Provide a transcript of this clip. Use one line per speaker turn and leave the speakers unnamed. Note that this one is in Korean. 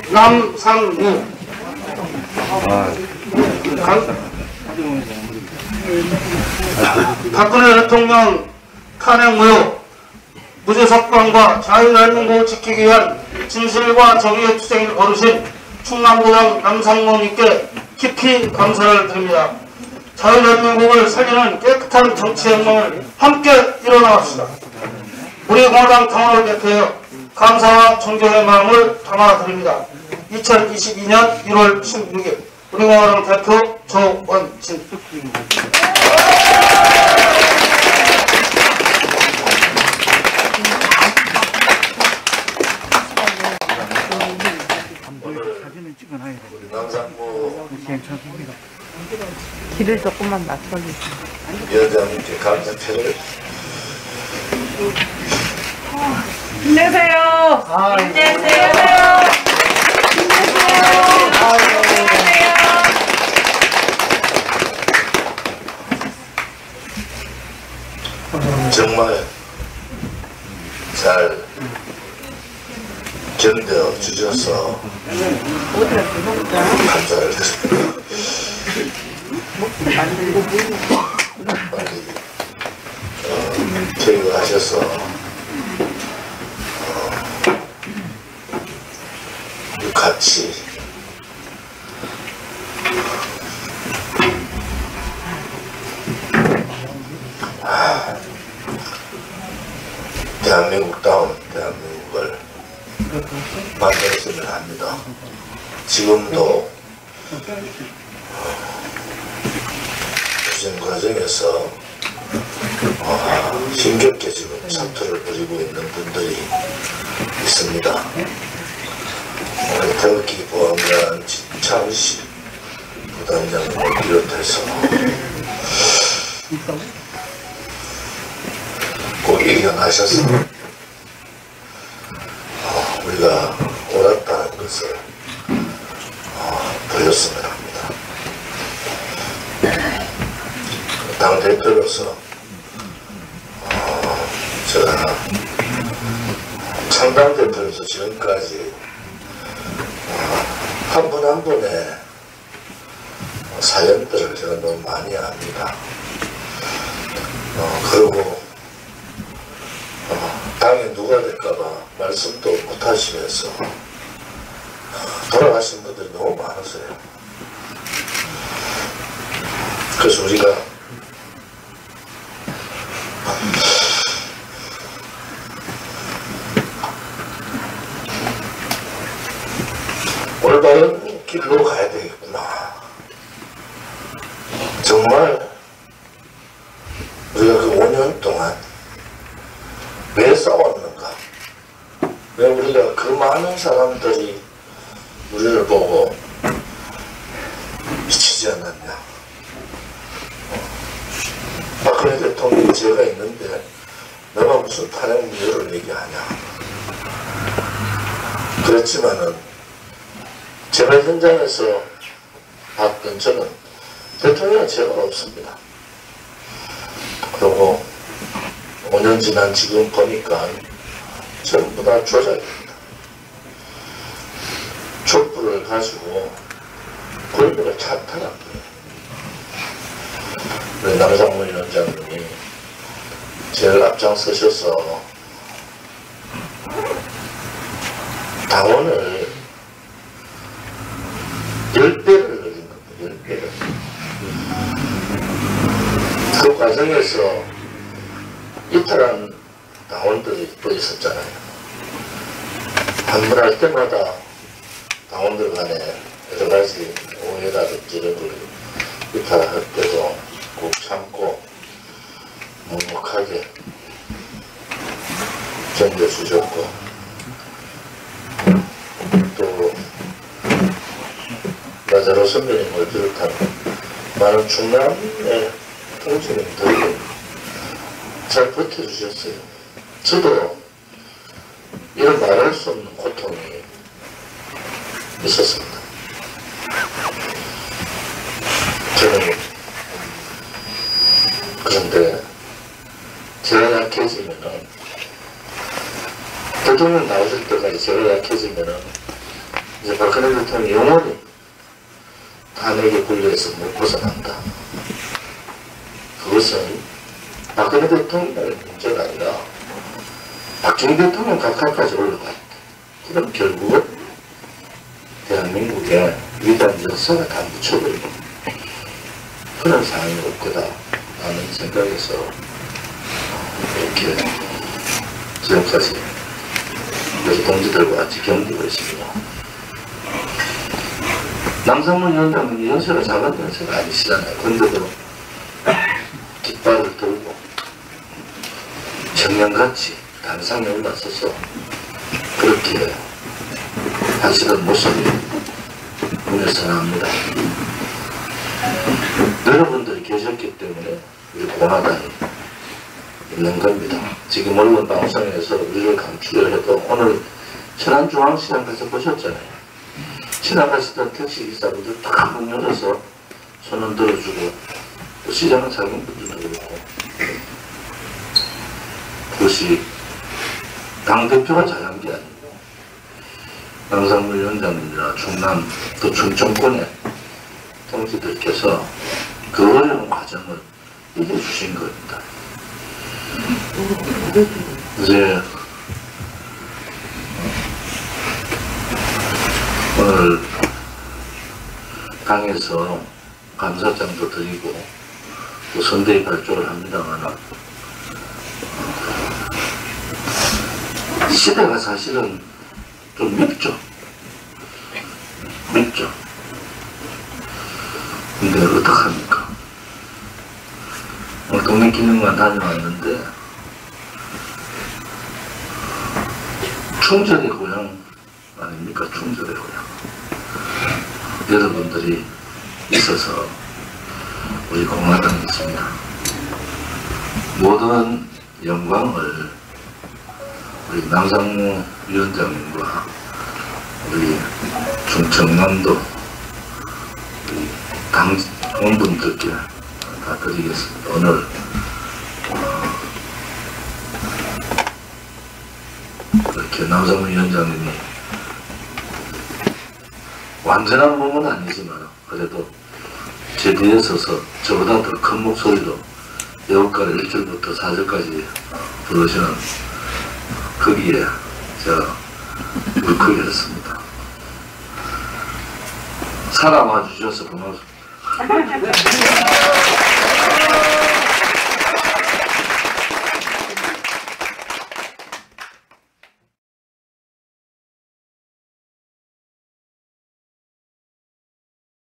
남상무 박근혜 대통령 탄핵 무효 무죄 석방과 자유한민국 지키기 위한 진실과 정의의 투쟁을 거두신 충남도당 남상무님께 깊이 감사를 드립니다. 자유한민국을 살리는 깨끗한 정치혁명을 함께 일어나갑시다. 우리 공화당 당원을 대표하여 감사와 존경의 마음을 담아드립니다. 2022년 1월 16일 우리 공화당 대표 조원진.
괜찮습니다. 길을 조금만 낮춰주세요.
위원장님께 감사표를.
힘내세요. 힘내세요.
정말 잘 견뎌 주셔서 감사를 드립니다. 빨리 퇴임하셔서 같이 대한민국다운 대한민국을 만들었으면 합니다. 지금도 투쟁 과정에서 힘겹게 지금 사투를 벌이고 있는 분들이 있습니다. 태극기 보안관 진창식 부단장을 비롯해서 꼭 일어나셔서 우리가 옳았다는 것을 보였으면 합니다. 당대표로서 제가 창당대표로서 지금까지 한 분 한 분의 사연들을 제가 너무 많이 압니다. 그리고 당에 누가 될까봐 말씀도 못하시면서 돌아가신 분들이 너무 많으세요. 그래서 우리가 올바른 길로 가야 되겠구나. 정말 우리가 그 5년 동안 왜 싸웠는가? 왜 우리가 그 많은 사람들이 우리를 보고 미치지 않았냐? 박근혜 대통령이 죄가 있는데 내가 무슨 탄핵 무효를 얘기하냐? 그렇지만은 제가 현장에서 봤던 저는 대통령은 죄가 없습니다. 그리고 5년 지난 지금 보니까 전부 다 조작입니다. 촛불을 가지고 권력을 찬탈한 거예요. 우리 남상무 위원장님이 제일 앞장서셔서 당원을 10배를 늘린 겁니다. 10배를. 그 과정에서 이탈한 당원들이 또 있었잖아요. 한 번 할 때마다 당원들 간에 여러 가지 오해라든지 이런 걸 이탈할 때도 꼭 참고 묵묵하게 견뎌주셨고, 또 나자로 선배님을 비롯한 많은 충남의 통치님들이 잘 버텨주셨어요. 저도 이런 말할 수 없는 고통이 있었습니다. 저는 그런데 제가 약해지면은, 대통령 나오실 때까지 제가 약해지면은 이제 박근혜 대통령이 영원히 탄핵의 굴레에서 못 벗어난다. 그것은 박근혜 대통령의 문제가 아니라 박정희 대통령 각하까지 올라갔다. 그럼 결국은 대한민국의 위대한 역사가 다 묻혀버리고 그런 상황이 올 거다 라는 생각에서 이렇게 지금까지 여러 동지들과 같이 견디고 있습니다. 남상문 위원장은 연세가 작은 연세가 아니시잖아요. 근데도 깃발을 들고 청년같이 단상에 올라서서 그렇게 하시던 모습이 눈에 선합니다. 여러분들이 계셨기 때문에 우리 공화당이 있는 겁니다. 지금 언론 방송에서 우리를 감추려 해도 오늘 천안중앙시장 가서 보셨잖아요. 지나가시던 택시기사분들 다 문 열어서 손을 들어주고 또 시장은 자기분들도 그렇고 그것이 당대표가 잘한 게 아니고 남상문 위원장님이나 충남 또 충청권의 동지들께서 그 어려운 과정을 이겨주신 겁니다. 이제 오늘 당에서 감사장도 드리고 또 선대위 발족을 합니다만 시대가 사실은 좀 밉죠. 근데 어떡합니까? 오늘 동네기념관 다녀왔는데 충절의 고향 아닙니까? 충절의 고향. 여러분들이 있어서 우리 공화당이 있습니다. 모든 영광을 우리 남상무 위원장님과 우리 충청남도 우리 당원분들께 다 드리겠습니다. 오늘 이렇게 남상무 위원장님이 완전한 몸은 아니지만 그래도 제 뒤에 서서 저보다 더 큰 목소리로 애국가를 1절부터 4절까지 부르시는 거기에 제가 울컥했습니다. 살아와 주셔서 고맙습니다.